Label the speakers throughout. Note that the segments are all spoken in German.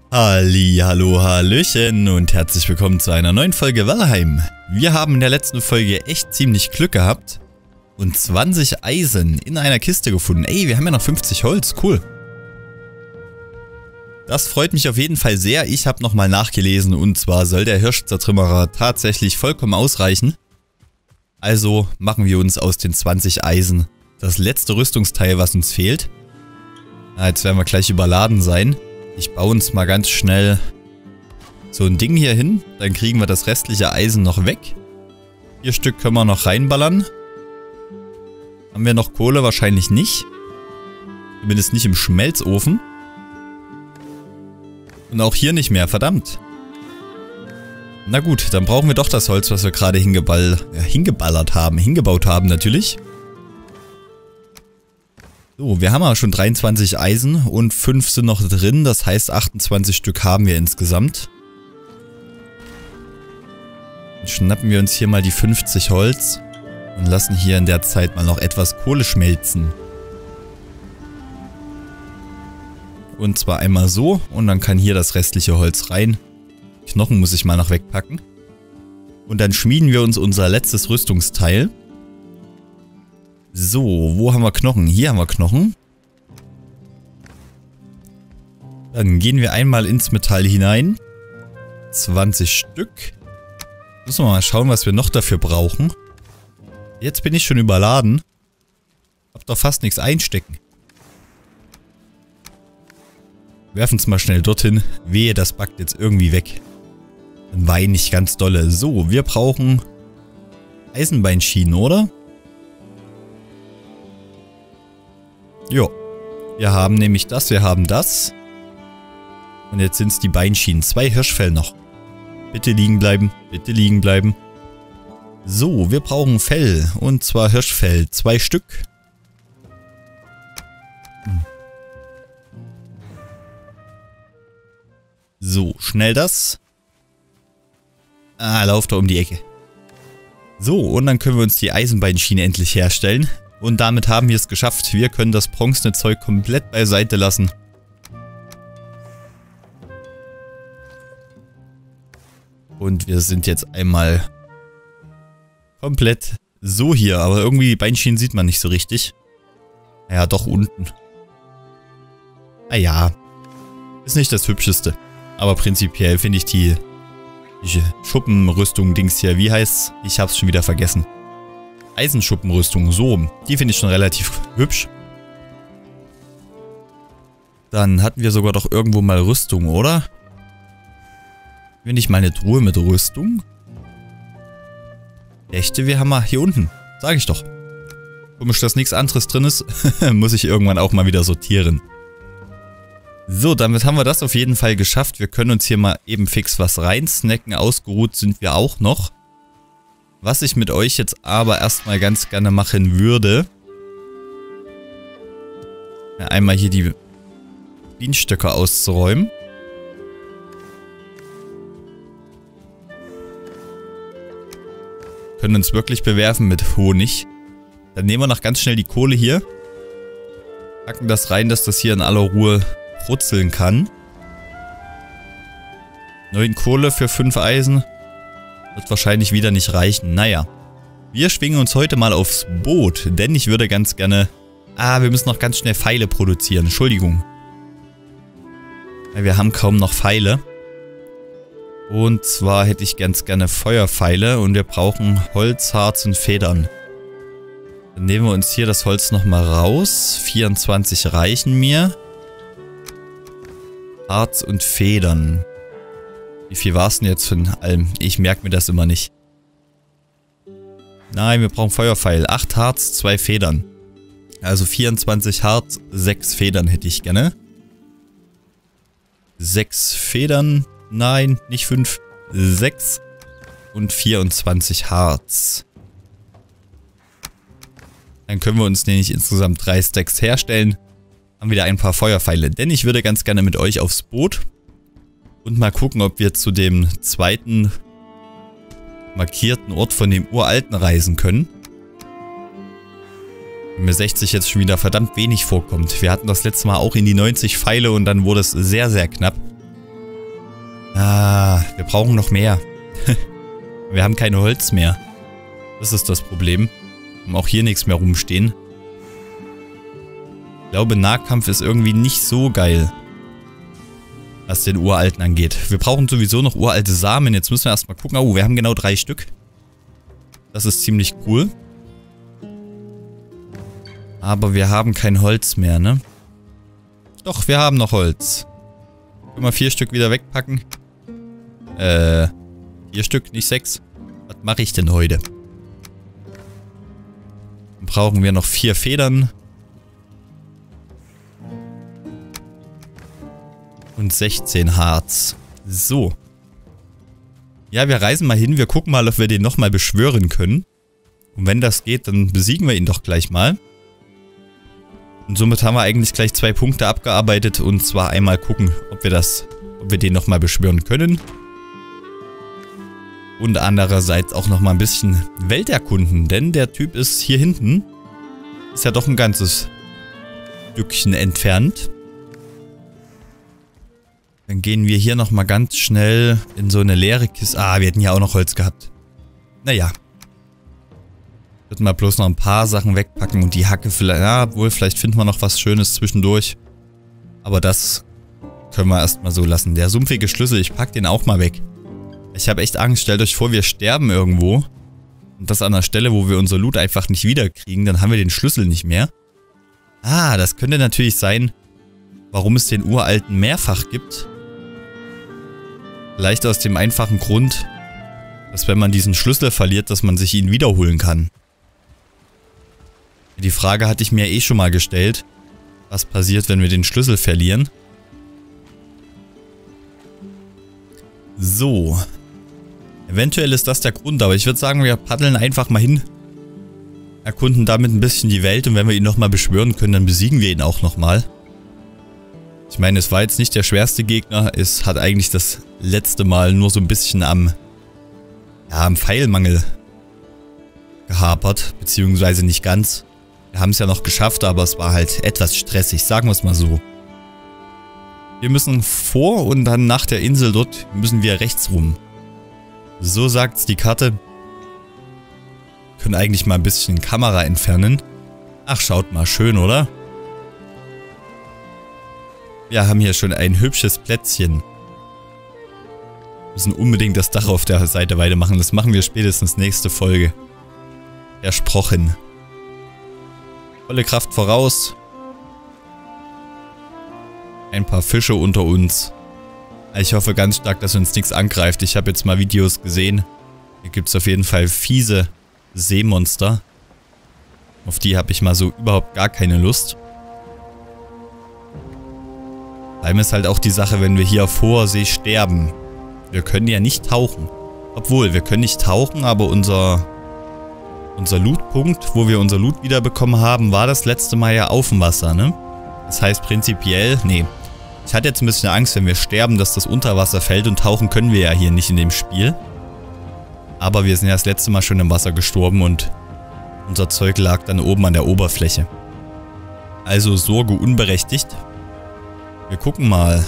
Speaker 1: Hallo, hallöchen und herzlich willkommen zu einer neuen Folge Valheim. Wir haben in der letzten Folge echt ziemlich Glück gehabt und 20 Eisen in einer Kiste gefunden. Ey, wir haben ja noch 50 Holz, cool. Das freut mich auf jeden Fall sehr. Ich habe nochmal nachgelesen und zwar soll der Hirschzertrümmerer tatsächlich vollkommen ausreichen. Also machen wir uns aus den 20 Eisen das letzte Rüstungsteil, was uns fehlt. Jetzt werden wir gleich überladen sein. Ich baue uns mal ganz schnell so ein Ding hier hin. Dann kriegen wir das restliche Eisen noch weg. 4 Stück können wir noch reinballern. Haben wir noch Kohle? Wahrscheinlich nicht. Zumindest nicht im Schmelzofen. Und auch hier nicht mehr, verdammt. Na gut, dann brauchen wir doch das Holz, was wir gerade hingebaut haben natürlich. So, wir haben aber schon 23 Eisen und 5 sind noch drin, das heißt 28 Stück haben wir insgesamt. Dann schnappen wir uns hier mal die 50 Holz und lassen hier in der Zeit mal noch etwas Kohle schmelzen. Und zwar einmal so und dann kann hier das restliche Holz rein. Knochen muss ich mal noch wegpacken. Und dann schmieden wir uns unser letztes Rüstungsteil. So, wo haben wir Knochen? Hier haben wir Knochen. Dann gehen wir einmal ins Metall hinein. 20 Stück. Müssen wir mal schauen, was wir noch dafür brauchen. Jetzt bin ich schon überladen. Hab doch fast nichts einstecken. Werfen es mal schnell dorthin. Wehe, das backt jetzt irgendwie weg. Dann weine ich ganz dolle. So, wir brauchen Eisenbeinschienen, oder? Jo, wir haben nämlich das, wir haben das. Und jetzt sind es die Beinschienen. 2 Hirschfell noch. Bitte liegen bleiben, bitte liegen bleiben. So, wir brauchen Fell. Und zwar Hirschfell. 2 Stück. So, schnell das. Lauf da um die Ecke. So, und dann können wir uns die Eisenbeinschiene endlich herstellen. Und damit haben wir es geschafft. Wir können das bronzene Zeug komplett beiseite lassen. Und wir sind jetzt einmal komplett so hier. Aber irgendwie die Beinschienen sieht man nicht so richtig. Naja, doch unten. Naja, ist nicht das Hübscheste. Aber prinzipiell finde ich die Schuppenrüstung-Dings hier, wie heißt's? Ich hab's schon wieder vergessen. Eisenschuppenrüstung, so. Die finde ich schon relativ hübsch. Dann hatten wir sogar doch irgendwo mal Rüstung, oder? Finde ich mal eine Truhe mit Rüstung? Echte, wir haben mal hier unten. Sag ich doch. Komisch, dass nichts anderes drin ist. Muss ich irgendwann auch mal wieder sortieren. So, damit haben wir das auf jeden Fall geschafft. Wir können uns hier mal eben fix was reinsnacken. Ausgeruht sind wir auch noch. Was ich mit euch jetzt aber erstmal ganz gerne machen würde. Ja, einmal hier die Bienenstöcke auszuräumen. Können uns wirklich bewerfen mit Honig. Dann nehmen wir noch ganz schnell die Kohle hier. Packen das rein, dass das hier in aller Ruhe brutzeln kann. 9 Kohle für 5 Eisen. Wird wahrscheinlich wieder nicht reichen. Naja. Wir schwingen uns heute mal aufs Boot. Denn ich würde ganz gerne... wir müssen noch ganz schnell Pfeile produzieren. Entschuldigung. Wir haben kaum noch Pfeile. Und zwar hätte ich ganz gerne Feuerpfeile. Und wir brauchen Holz, Harz und Federn. Dann nehmen wir uns hier das Holz nochmal raus. 24 reichen mir. Harz und Federn. Wie viel war es denn jetzt von allem? Ich merke mir das immer nicht. Nein, wir brauchen Feuerpfeil. 8 Harz, 2 Federn. Also 24 Harz, 6 Federn hätte ich gerne. 6 Federn. Nein, nicht 5. 6 und 24 Harz. Dann können wir uns nämlich insgesamt 3 Stacks herstellen. Haben wieder ein paar Feuerpfeile. Denn ich würde ganz gerne mit euch aufs Boot. Und mal gucken, ob wir zu dem zweiten markierten Ort von dem uralten reisen können. Mir 60 jetzt schon wieder verdammt wenig vorkommt. Wir hatten das letzte Mal auch in die 90 Pfeile und dann wurde es sehr, sehr knapp. Ah, wir brauchen noch mehr. Wir haben kein Holz mehr. Das ist das Problem. Wir haben auch hier nichts mehr rumstehen. Ich glaube, Nahkampf ist irgendwie nicht so geil, was den Uralten angeht. Wir brauchen sowieso noch uralte Samen. Jetzt müssen wir erstmal gucken. Oh, wir haben genau 3 Stück. Das ist ziemlich cool. Aber wir haben kein Holz mehr, ne? Doch, wir haben noch Holz. Können wir 4 Stück wieder wegpacken? 4 Stück, nicht 6. Was mache ich denn heute? Dann brauchen wir noch 4 Federn. Und 16 Harz. So. Ja, wir reisen mal hin. Wir gucken mal, ob wir den nochmal beschwören können. Und wenn das geht, dann besiegen wir ihn doch gleich mal. Und somit haben wir eigentlich gleich 2 Punkte abgearbeitet. Und zwar einmal gucken, ob wir den nochmal beschwören können. Und andererseits auch nochmal ein bisschen Welt erkunden. Denn der Typ ist hier hinten. Ist ja doch ein ganzes Stückchen entfernt. Dann gehen wir hier nochmal ganz schnell in so eine leere Kiste. Ah, wir hätten ja auch noch Holz gehabt. Naja. Würden wir bloß noch ein paar Sachen wegpacken und die Hacke vielleicht... Ja, obwohl, vielleicht finden wir noch was Schönes zwischendurch. Aber das können wir erstmal so lassen. Der sumpfige Schlüssel, ich pack den auch mal weg. Ich habe echt Angst. Stellt euch vor, wir sterben irgendwo. Und das an der Stelle, wo wir unser Loot einfach nicht wiederkriegen. Dann haben wir den Schlüssel nicht mehr. Ah, das könnte natürlich sein, warum es den Uralten mehrfach gibt. Vielleicht aus dem einfachen Grund, dass wenn man diesen Schlüssel verliert, dass man sich ihn wiederholen kann. Die Frage hatte ich mir eh schon mal gestellt. Was passiert, wenn wir den Schlüssel verlieren? So. Eventuell ist das der Grund, aber ich würde sagen, wir paddeln einfach mal hin. Erkunden damit ein bisschen die Welt und wenn wir ihn nochmal beschwören können, dann besiegen wir ihn auch nochmal. Ich meine, es war jetzt nicht der schwerste Gegner. Es hat eigentlich das letzte Mal nur so ein bisschen am Pfeilmangel gehapert. Beziehungsweise nicht ganz. Wir haben es ja noch geschafft, aber es war halt etwas stressig. Sagen wir es mal so. Wir müssen vor und dann nach der Insel dort müssen wir rechts rum. So sagt's die Karte. Wir können eigentlich mal ein bisschen Kamera entfernen. Ach, schaut mal, schön, oder? Wir haben hier schon ein hübsches Plätzchen. Wir müssen unbedingt das Dach auf der Seite weitermachen. Das machen wir spätestens nächste Folge. Versprochen. Volle Kraft voraus. Ein paar Fische unter uns. Ich hoffe ganz stark, dass uns nichts angreift. Ich habe jetzt mal Videos gesehen. Hier gibt es auf jeden Fall fiese Seemonster. Auf die habe ich mal so überhaupt gar keine Lust. Vor allem ist halt auch die Sache, wenn wir hier auf hoher See sterben. Wir können ja nicht tauchen. Obwohl, wir können nicht tauchen, aber unser Lootpunkt, wo wir unser Loot wiederbekommen haben, war das letzte Mal ja auf dem Wasser, ne? Das heißt prinzipiell, nee. Ich hatte jetzt ein bisschen Angst, wenn wir sterben, dass das unter Wasser fällt und tauchen können wir ja hier nicht in dem Spiel. Aber wir sind ja das letzte Mal schon im Wasser gestorben und unser Zeug lag dann oben an der Oberfläche. Also Sorge unberechtigt. Wir gucken mal.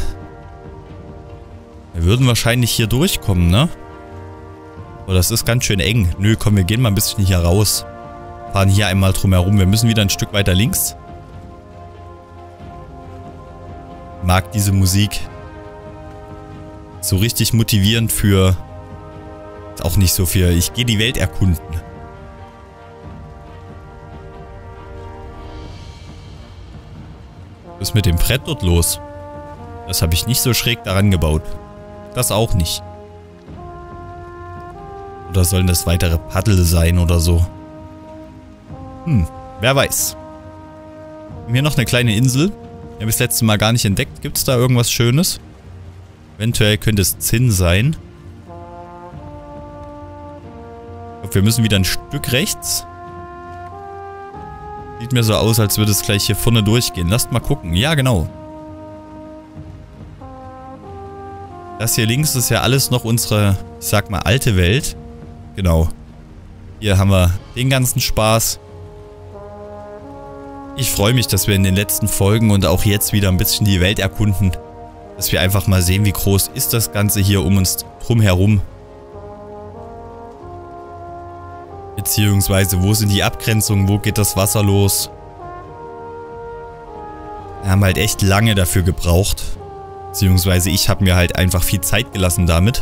Speaker 1: Wir würden wahrscheinlich hier durchkommen, ne? Oh, das ist ganz schön eng. Nö, komm, wir gehen mal ein bisschen hier raus. Fahren hier einmal drum herum. Wir müssen wieder ein Stück weiter links. Mag diese Musik. So richtig motivierend für... Ist auch nicht so für... Ich gehe die Welt erkunden. Was ist mit dem Brett dort los? Das habe ich nicht so schräg daran gebaut. Das auch nicht. Oder sollen das weitere Paddel sein oder so? Wer weiß. Wir haben hier noch eine kleine Insel. Wir haben das letzte Mal gar nicht entdeckt. Gibt es da irgendwas Schönes? Eventuell könnte es Zinn sein. Ich glaube, wir müssen wieder ein Stück rechts. Sieht mir so aus, als würde es gleich hier vorne durchgehen. Lasst mal gucken. Ja, genau. Das hier links ist ja alles noch unsere, ich sag mal, alte Welt. Genau. Hier haben wir den ganzen Spaß. Ich freue mich, dass wir in den letzten Folgen und auch jetzt wieder ein bisschen die Welt erkunden. Dass wir einfach mal sehen, wie groß ist das Ganze hier um uns drumherum. Beziehungsweise, wo sind die Abgrenzungen, wo geht das Wasser los? Wir haben halt echt lange dafür gebraucht. Beziehungsweise ich habe mir halt einfach viel Zeit gelassen damit.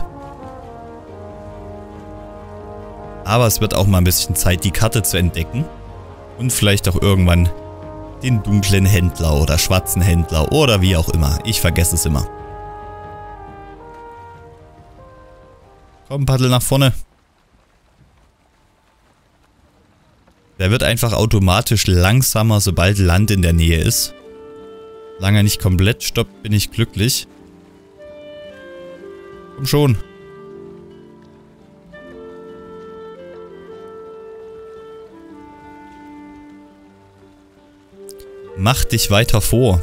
Speaker 1: Aber es wird auch mal ein bisschen Zeit, die Karte zu entdecken. Und vielleicht auch irgendwann den dunklen Händler oder schwarzen Händler oder wie auch immer. Ich vergesse es immer. Komm, paddel nach vorne. Der wird einfach automatisch langsamer, sobald Land in der Nähe ist. Solange er nicht komplett stoppt, bin ich glücklich. Komm schon. Mach dich weiter vor.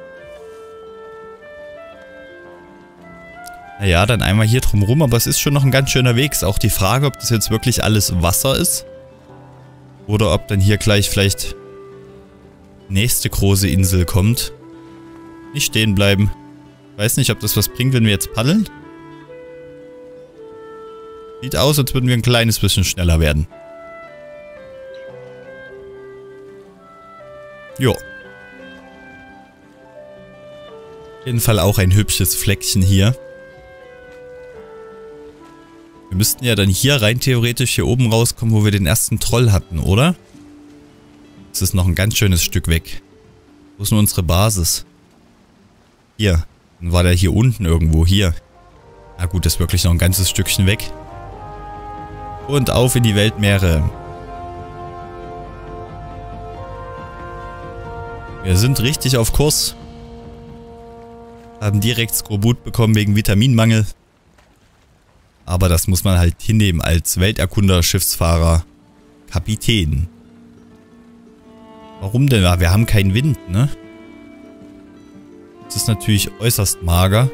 Speaker 1: Naja, dann einmal hier drum rum, aber es ist schon noch ein ganz schöner Weg. Ist auch die Frage, ob das jetzt wirklich alles Wasser ist. Oder ob dann hier gleich vielleicht nächste große Insel kommt. Nicht stehen bleiben. Weiß nicht, ob das was bringt, wenn wir jetzt paddeln. Sieht aus, als würden wir ein kleines bisschen schneller werden. Jo. Auf jeden Fall auch ein hübsches Fleckchen hier. Wir müssten ja dann hier rein theoretisch hier oben rauskommen, wo wir den ersten Troll hatten, oder? Das ist noch ein ganz schönes Stück weg. Wo ist nur unsere Basis? Hier. Dann war der hier unten irgendwo. Hier. Na gut, das ist wirklich noch ein ganzes Stückchen weg. Und auf in die Weltmeere. Wir sind richtig auf Kurs. Haben direkt Skorbut bekommen wegen Vitaminmangel. Aber das muss man halt hinnehmen als Welterkunder, Schiffsfahrer, Kapitän. Warum denn? Wir haben keinen Wind, ne? Das ist natürlich äußerst mager.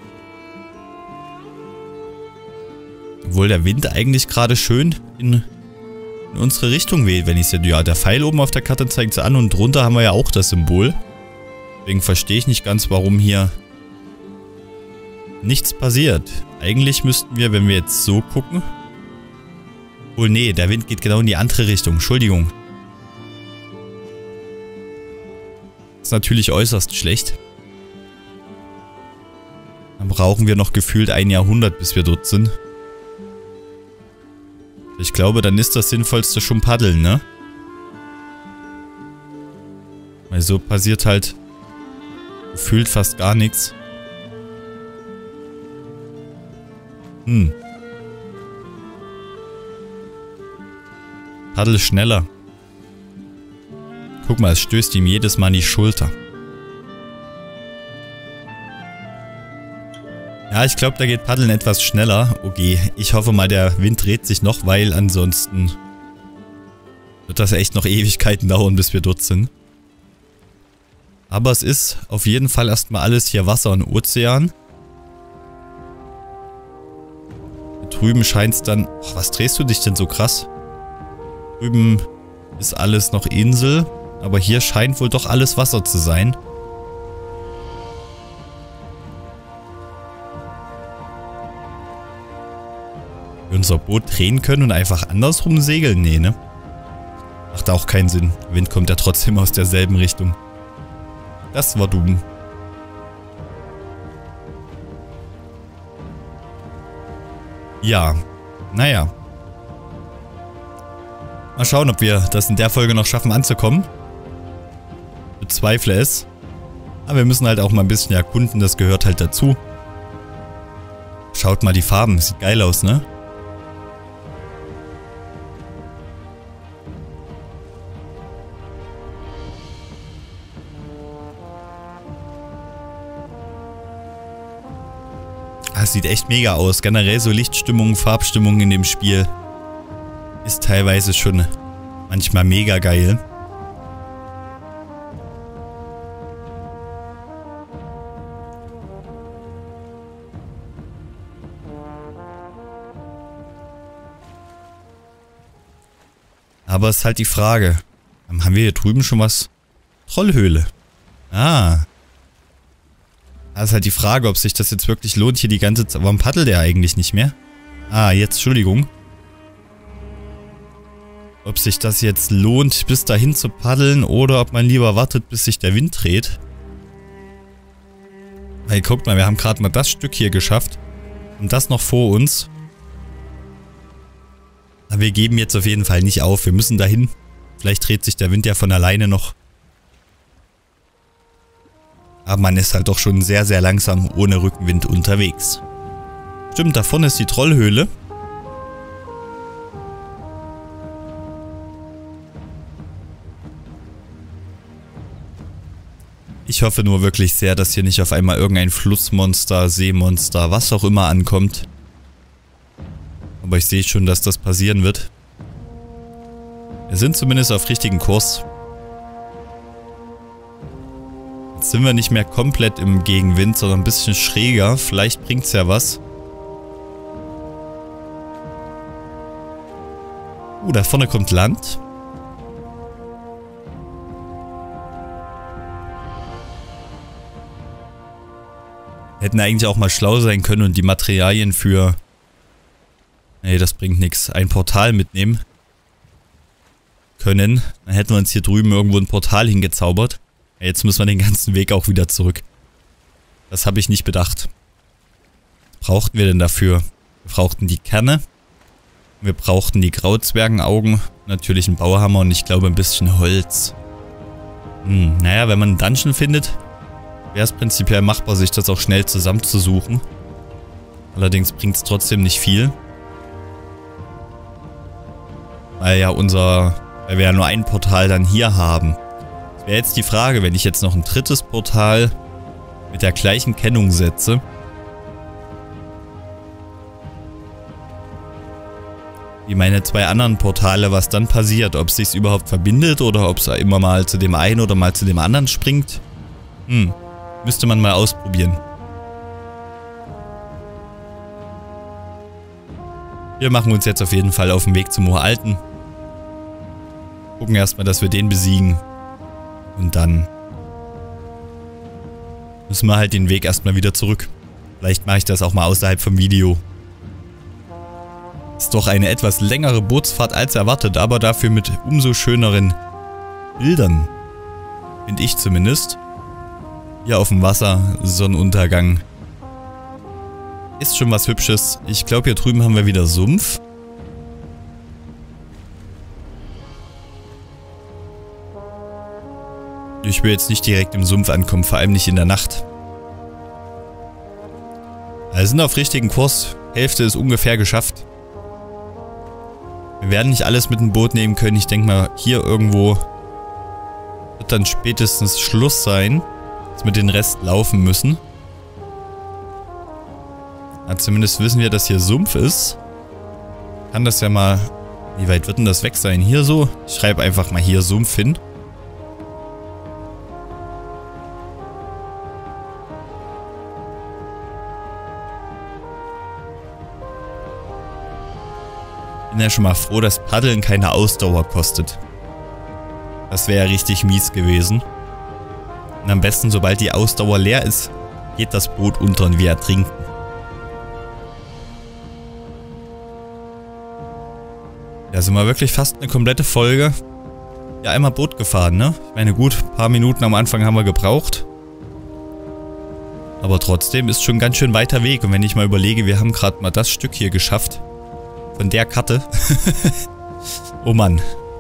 Speaker 1: Obwohl der Wind eigentlich gerade schön in unsere Richtung weht, wenn ich es ja... Der Pfeil oben auf der Karte zeigt es an und drunter haben wir ja auch das Symbol. Deswegen verstehe ich nicht ganz, warum hier nichts passiert. Eigentlich müssten wir, wenn wir jetzt so gucken... Obwohl, nee, der Wind geht genau in die andere Richtung. Entschuldigung. Das ist natürlich äußerst schlecht. Dann brauchen wir noch gefühlt 1 Jahrhundert, bis wir dort sind. Ich glaube, dann ist das Sinnvollste schon paddeln, ne? Weil so passiert halt gefühlt fast gar nichts. Paddel schneller. Guck mal, es stößt ihm jedes Mal in die Schulter. Ja, ich glaube, da geht Paddeln etwas schneller. Okay, ich hoffe mal, der Wind dreht sich noch, weil ansonsten wird das echt noch Ewigkeiten dauern, bis wir dort sind. Aber es ist auf jeden Fall erstmal alles hier Wasser und Ozean. Hier drüben scheint es dann... Oh, was drehst du dich denn so krass? Drüben ist alles noch Insel, aber hier scheint wohl doch alles Wasser zu sein. Wir unser Boot drehen können und einfach andersrum segeln? Nee, ne? Macht auch keinen Sinn. Der Wind kommt ja trotzdem aus derselben Richtung. Das war dumm. Ja, naja. Mal schauen, ob wir das in der Folge noch schaffen anzukommen. Bezweifle es. Aber wir müssen halt auch mal ein bisschen erkunden, das gehört halt dazu. Schaut mal die Farben, sieht geil aus, ne? Das sieht echt mega aus. Generell so Lichtstimmung, Farbstimmung in dem Spiel ist teilweise schon manchmal mega geil. Aber es ist halt die Frage, haben wir hier drüben schon was? Trollhöhle. Ah. Da ist halt die Frage, ob sich das jetzt wirklich lohnt, hier die ganze Zeit... Warum paddelt der eigentlich nicht mehr? Ah, jetzt, Entschuldigung. Ob sich das jetzt lohnt, bis dahin zu paddeln oder ob man lieber wartet, bis sich der Wind dreht. Hey, guckt mal, wir haben gerade mal das Stück hier geschafft. Und das noch vor uns. Aber wir geben jetzt auf jeden Fall nicht auf. Wir müssen dahin. Vielleicht dreht sich der Wind ja von alleine noch. Aber man ist halt doch schon sehr, sehr langsam ohne Rückenwind unterwegs. Stimmt, da vorne ist die Trollhöhle. Ich hoffe nur wirklich sehr, dass hier nicht auf einmal irgendein Flussmonster, Seemonster, was auch immer ankommt. Aber ich sehe schon, dass das passieren wird. Wir sind zumindest auf richtigen Kurs. Jetzt sind wir nicht mehr komplett im Gegenwind, sondern ein bisschen schräger. Vielleicht bringt es ja was. Da vorne kommt Land. Hätten eigentlich auch mal schlau sein können und die Materialien für... Nee, das bringt nichts. Ein Portal mitnehmen können. Dann hätten wir uns hier drüben irgendwo ein Portal hingezaubert. Ja, jetzt müssen wir den ganzen Weg auch wieder zurück. Das habe ich nicht bedacht. Was brauchten wir denn dafür? Wir brauchten die Kerne. Wir brauchten die Grauzwergenaugen. Natürlich einen Bauhammer und ich glaube ein bisschen Holz. Naja, wenn man einen Dungeon findet... wäre es prinzipiell machbar, sich das auch schnell zusammenzusuchen. Allerdings bringt es trotzdem nicht viel. Weil wir ja nur ein Portal dann hier haben. Das wäre jetzt die Frage, wenn ich jetzt noch ein drittes Portal mit der gleichen Kennung setze. Wie meine zwei anderen Portale, was dann passiert. Ob es sich überhaupt verbindet oder ob es immer mal zu dem einen oder mal zu dem anderen springt. Müsste man mal ausprobieren. Wir machen uns jetzt auf jeden Fall auf den Weg zum Uralten. Gucken erstmal, dass wir den besiegen. Und dann müssen wir halt den Weg erstmal wieder zurück. Vielleicht mache ich das auch mal außerhalb vom Video. Ist doch eine etwas längere Bootsfahrt als erwartet, aber dafür mit umso schöneren Bildern. Finde ich zumindest. Hier auf dem Wasser, Sonnenuntergang. Ist schon was Hübsches. Ich glaube, hier drüben haben wir wieder Sumpf. Ich will jetzt nicht direkt im Sumpf ankommen, vor allem nicht in der Nacht. Wir sind auf richtigen Kurs. Hälfte ist ungefähr geschafft. Wir werden nicht alles mit dem Boot nehmen können. Ich denke mal, hier irgendwo wird dann spätestens Schluss sein. Dass wir den Rest laufen müssen. Ja, zumindest wissen wir, dass hier Sumpf ist. Kann das ja mal... Wie weit wird denn das weg sein? Hier so? Ich schreibe einfach mal hier Sumpf hin. Bin ja schon mal froh, dass Paddeln keine Ausdauer kostet. Das wäre ja richtig mies gewesen. Und am besten, sobald die Ausdauer leer ist, geht das Boot unter und wir ertrinken. Ja, sind wir wirklich fast eine komplette Folge. Ja, einmal Boot gefahren, ne? Ich meine, gut, ein paar Minuten am Anfang haben wir gebraucht. Aber trotzdem ist schon ein ganz schön weiter Weg. Und wenn ich mal überlege, wir haben gerade mal das Stück hier geschafft. Von der Karte. Oh Mann.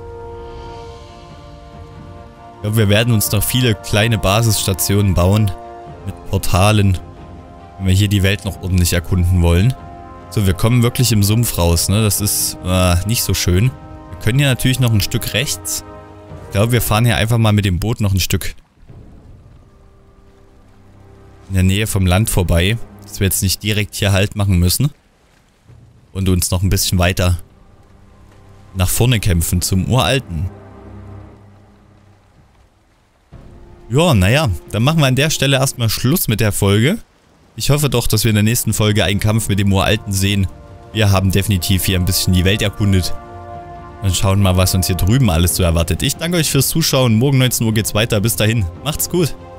Speaker 1: Ich glaube, wir werden uns noch viele kleine Basisstationen bauen. Mit Portalen. Wenn wir hier die Welt noch ordentlich erkunden wollen. So, wir kommen wirklich im Sumpf raus, ne? Das ist nicht so schön. Wir können hier natürlich noch ein Stück rechts. Ich glaube, wir fahren hier einfach mal mit dem Boot noch ein Stück in der Nähe vom Land vorbei. Dass wir jetzt nicht direkt hier Halt machen müssen. Und uns noch ein bisschen weiter nach vorne kämpfen zum Uralten. Ja, naja, dann machen wir an der Stelle erstmal Schluss mit der Folge. Ich hoffe doch, dass wir in der nächsten Folge einen Kampf mit dem Uralten sehen. Wir haben definitiv hier ein bisschen die Welt erkundet. Und schauen mal, was uns hier drüben alles so erwartet. Ich danke euch fürs Zuschauen. Morgen 19 Uhr geht's weiter. Bis dahin. Macht's gut.